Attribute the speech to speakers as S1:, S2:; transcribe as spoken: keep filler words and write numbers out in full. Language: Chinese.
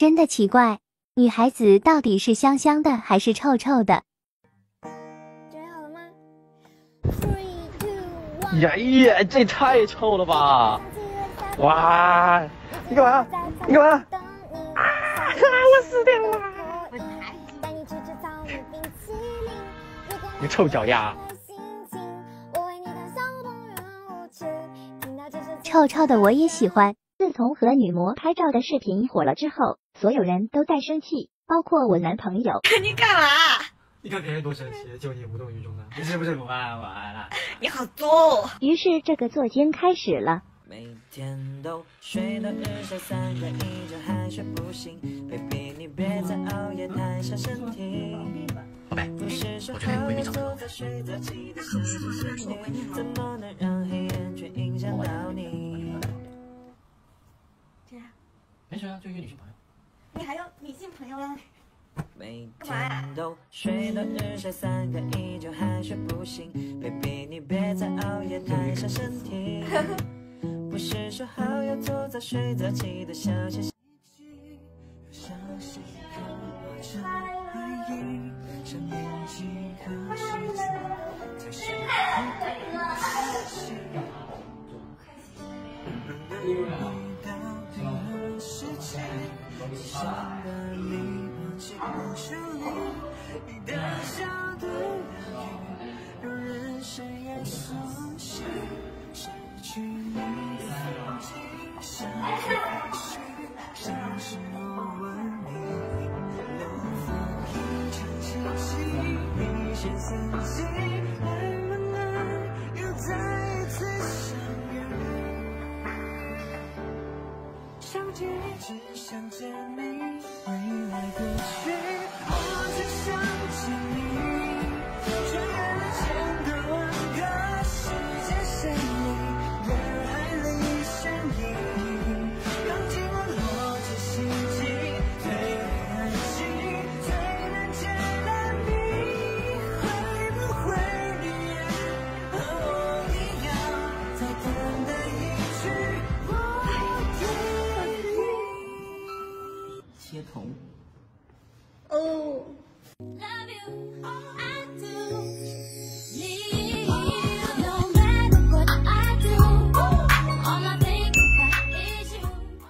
S1: 真的奇怪，女孩子到底是香香的还是臭臭的？
S2: 准备好了吗 ？Three, two, one。
S3: 呀呀，这太臭了吧！哇，你干嘛？你干嘛？啊！我死掉了！你臭脚丫！
S1: 臭臭的我也喜欢。
S4: 自从和女模拍照的视频火了之后，所有人都在生气，包括我男朋友。
S5: 你干嘛？
S6: 你看别人多生气，就你无动于衷的，你是不是不爱我了？
S5: 你好作！
S4: 于是这个作奸开始了。
S7: 每天都睡到日下三个依旧还是不醒 ，baby 你别再熬夜，太伤身体。
S3: 宝贝，我觉得你闺蜜长得很
S7: 怎么能让黑眼圈影响到你？
S5: 这样，
S6: 没事啊，就一个女性朋友。
S5: 你还有女性朋友了？
S7: 每天都睡到日下三个依旧还是不醒 ，baby 你别再熬夜，太伤身体。不是说好要做早睡早起的小小细节，相信可我这回忆，像年纪和时间，才是开心。遇到任何事情，想把你抱进手里，你的笑的疗愈，让人生也苏醒。失去你的风景，像是废墟，像是我问你，能否一场奇迹，一线曾经，能不能又再一次相遇？想见你，只想见你，未来过去，我只想见你，穿越了千个万个世界线里。 切童
S5: 哦。